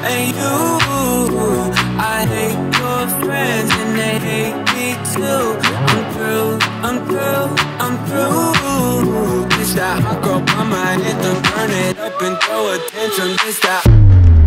And you, I hate your friends and they hate me too. I'm through, I'm through, I'm through. It's that hot girl by my anthem, burn it up and throw a tantrum. It's that